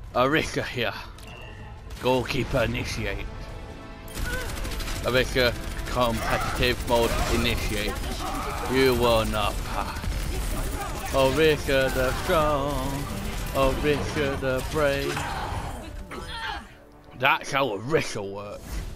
Orisa here. Goalkeeper initiate. Orisa competitive mode initiate. You will not pass. Orisa the strong. Orisa the brave. That's how Orisa works.